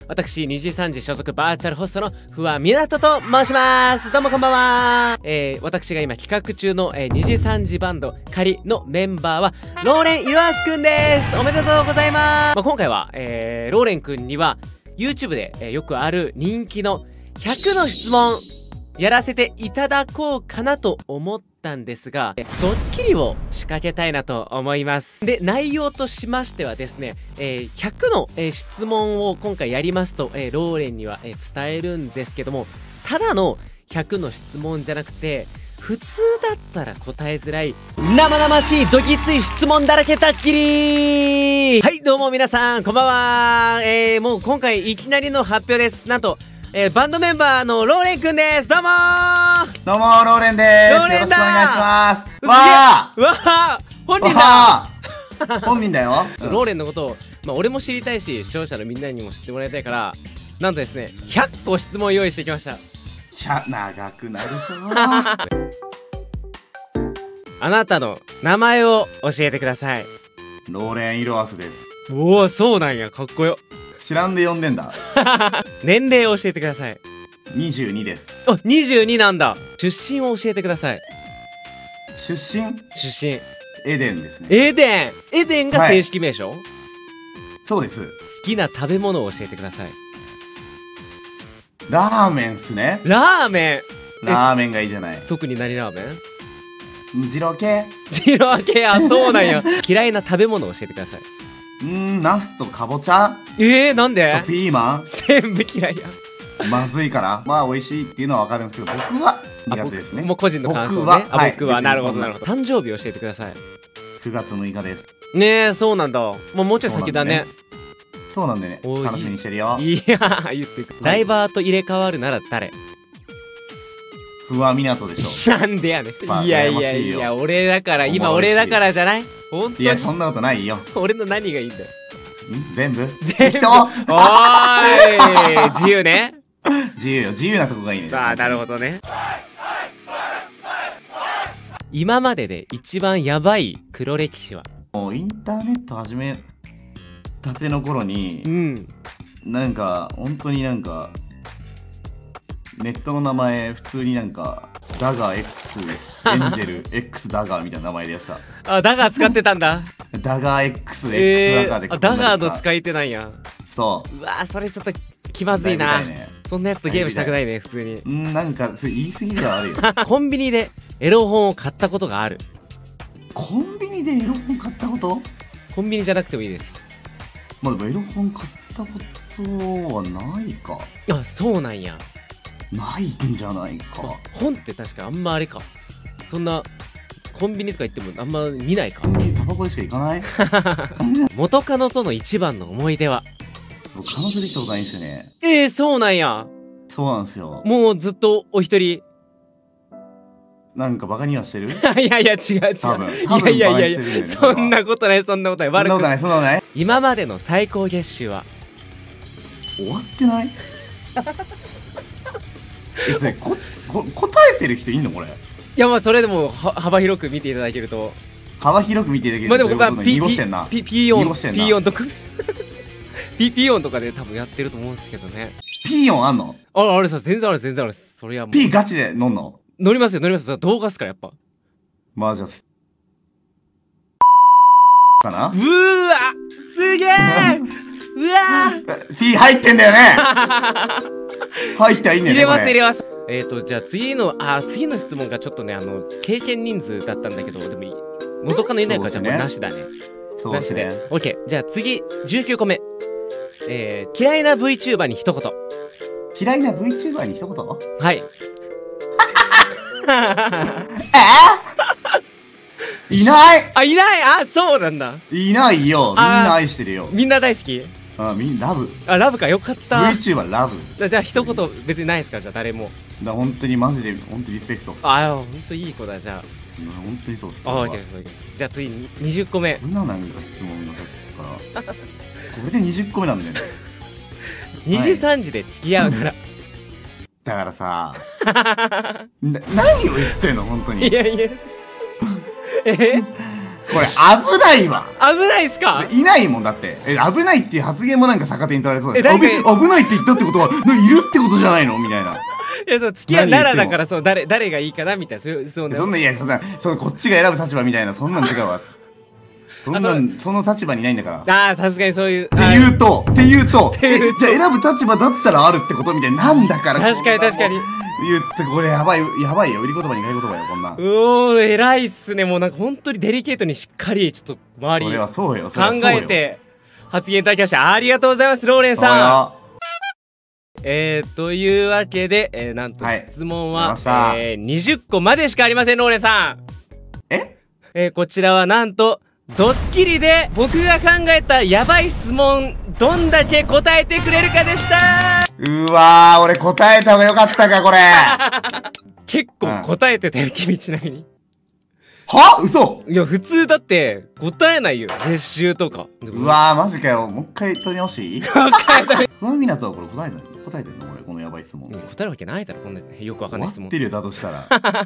私、2時3時所属バーチャルホストの不破湊と申します。どうもこんばんは。私が今企画中の、2時3時バンド仮のメンバーはローレン・イロアスくんです。おめでとうございます。今回は、ローレンくんには YouTube で、よくある人気の100の質問やらせていただこうかなと思ったんですが、ドッキリを仕掛けたいなと思います。で、内容としましてはですね、100の、質問を今回やりますと、ローレンには、伝えるんですけども、ただの100の質問じゃなくて、普通だったら答えづらい生々しいドギツい質問だらけドッキリ。はい、どうも皆さんこんばんは。もう今回いきなりの発表です。なんとバンドメンバーのローレンくんです。どうもー。 どうもー、ローレンです。 ローレンだー。 よろしくお願いします。 わー本人だ。 本人だよ。 ローレンのことを、俺も知りたいし視聴者のみんなにも知ってもらいたいから、なんとですね100個質問用意してきました。 長くなるぞー。 あなたの名前を教えてください。 ローレン・イロアスです。 おお、そうなんや、かっこよ。 知らんで呼んでんだ。 年齢を教えてください。 22です。 あ、22なんだ。出身を教えてください。 出身エデンですね。 エデンが正式名称、 そうです。 好きな食べ物を教えてください。 ラーメンっすね。 ラーメンがいいじゃない。 特に何ラーメン？ 二郎系。 二郎系、あ、そうなんや。嫌いな食べ物を教えてください。 ナスとかぼちゃ。 なんで？ ピーマン全部嫌いや。 まずいから。まあ美味しいっていうのはわかるんですけど、僕は苦手ですね。 もう個人の感想ね。僕はなるほどなるほど。誕生日を教えてください。 9月6日です。 ねえ、そうなんだ。もうちょい先だね。 そうなんでね。楽しみにしてるよ。 いやー、言ってくる。ライバーと入れ替わるなら誰？ 不破湊でしょ。 なんでやねん。いや、俺だから、今俺だからじゃない？ほんとに。 いや、そんなことないよ。 俺の何がいいんだよ。 全部。 おーい、自由ね。 自由なとこがいいね。 ああ、なるほどね。今までで一番やばい黒歴史は？ もうインターネット始めたての頃に、なんか本当になんかネットの名前普通になんかダガー X エンジェル X ダガーみたいな名前でやってた。 あ、ダガー使ってたんだ。 ダガー X X ダガーで。 ダガーの使い手なんや。 そう。 うわー、それちょっと気まずいな。そんなやつとゲームしたくないね、普通に。 なんか言い過ぎではあるよ。 コンビニでエロ本を買ったことがある？ コンビニでエロ本買ったこと？ コンビニじゃなくてもいいです。 まあでもエロ本買ったことはないか。 あ、そうなんや。 ないんじゃないか。 本って確かあんまあれか。そんなコンビニとか行ってもあんま見ないか。 タバコでしか行かない。 元カノとの一番の思い出は？ 僕彼女できたことないんですよね。 そうなんや。 そうなんですよ。 もうずっとお一人。 なんかバカにはしてる？ いや違う。 多分いや、そんなことない。そんなことない。今までの最高月収は？ 終わってない？答えてる人いんのこれ？いや、まあそれでも幅広く見ていただけると。 幅広く見ていただけると。 まあでも僕はピ音とかピ音とかで多分やってると思うんですけどね。 ピ音あんの？ あれさ、全然ある。それはもう。 P ガチで乗んの？ 乗りますよ。動画っすからやっぱ。 まあじゃあかな？ うーわ、すげー。うわー。 P 入ってんだよね。入ってはいいんだよね。 入れます。じゃあ次の質問がちょっとね、経験人数だったんだけど、でも元カノいないからじゃあもうなしだね。 そうですね。 なしで。OK。じゃあ次、19個目。嫌いな VTuber に一言。 嫌いな VTuber に一言？ はい。 いない。 いない。あ、そうなんだ。 いないよ。みんな愛してるよ。 みんな大好き？ みんなラブ。 ラブか、よかった。 VTuber ラブ。 じゃあ一言別にないですか？じゃあ誰も。 本当にマジで本当にリスペクト。 本当いい子だ。じゃあ本当にそうです。 じゃあ次20個目。 こんななんか質問がさっきからこれで20個目なんだよね。 2時3時で付き合うなら。 だからさ何を言ってんの本当に。 いやこれ危ないわ。 危ないっすか？ いないもんだって。危ないっていう発言もなんか逆手に取られそうだし。 誰か危ないって言ったってことは、いるってことじゃないのみたいな。 いや、そう、付き合うならだから、そう、誰がいいかなみたいな、そんな、 いや、そのこっちが選ぶ立場みたいな、そんなん違うわ。その立場にいないんだから。 ああ、さすがにそういう。 って言うと、じゃあ選ぶ立場だったらあるってことみたいな。なんだから。 確かに確かに。 言って、これやばいよ。売り言葉に買い言葉よ、こんなん。 おー、偉いっすね。もうなんか本当にデリケートにしっかり、ちょっと周りそれはそうよ。 考えて発言いただきました。ありがとうございます、ローレンさん。というわけで、なんと質問は、20個までしかありません、ローレンさん。こちらはなんと、ドッキリで僕が考えたやばい質問、どんだけ答えてくれるかでした。 うわー、俺答えた方がよかったか、これ。 結構答えてたよ、君ちなみに。 は？嘘？ いや、普通だって答えないよ、月収とか。 うわー、マジかよ。もう一回取り直していい？不安港はこれ答えてんの俺、このやばい質問。 答えるわけないだろ、こんなよくわかんない質問。 終わってるよ、だとしたら。